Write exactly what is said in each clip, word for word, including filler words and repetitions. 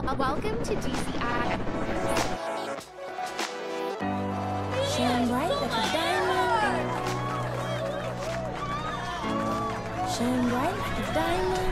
Welcome to D C I. Shine bright like a diamond. Shine bright like a diamond.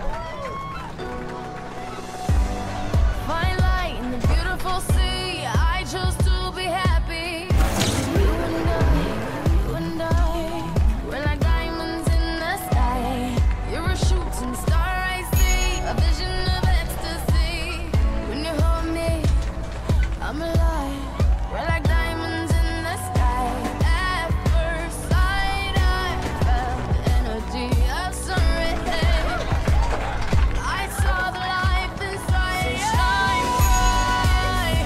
Fine light in the beautiful sea. I chose to be happy. You and I, you and I, we're like diamonds in the sky. You're a shooting star, I see, a vision of ecstasy. When you hold me, I'm alive. We're like diamonds in the sky. At first sight, I felt the energy of sun rays. I saw the life inside you. Shine bright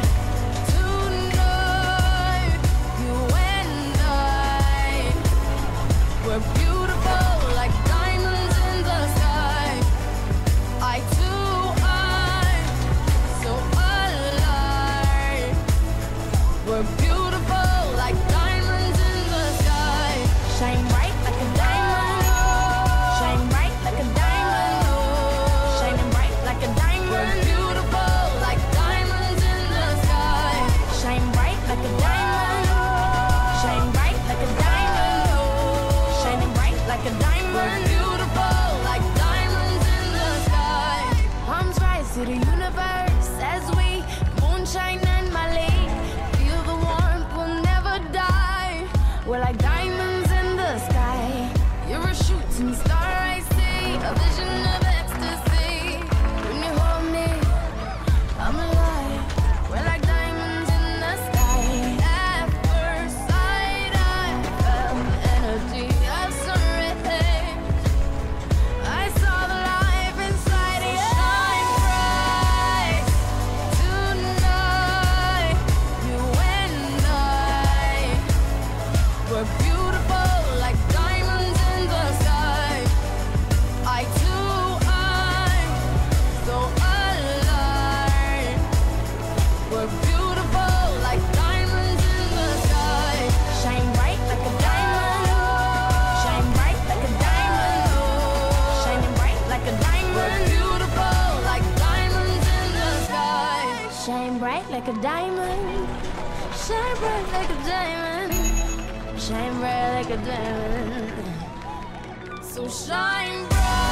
tonight. You and I, we're beautiful like diamonds in the sky. I too, I'm so alive. We're beautiful like diamonds in the sky. Shine bright like a diamond. Shine bright like a diamond. Shining bright like a diamond. We're beautiful like diamonds in the sky. Shine bright like a diamond. Shine bright like a diamond. Shining bright like a diamond. We're beautiful like diamonds in the sky. Palms rise to the universe as we moonshine and Mali. Feel the warmth, we'll never die. We're like diamonds in the sky. You're a shooting star, I see, a vision of ecstasy. When you hold me, I'm alive. We're like diamonds in the sky. At first sight, I felt the energy of sun rays. I saw the life inside you. Shine bright tonight. You and I, we're beautiful like diamonds in the sky. I too, I'm so alive. We're beautiful like diamonds in the sky. Shine bright like a diamond. Shine bright like a diamond. Shining bright like a diamond. We're beautiful like diamonds in the sky. Shine bright like a diamond. Shine bright like a diamond. Shine bright like a diamond. So shine bright.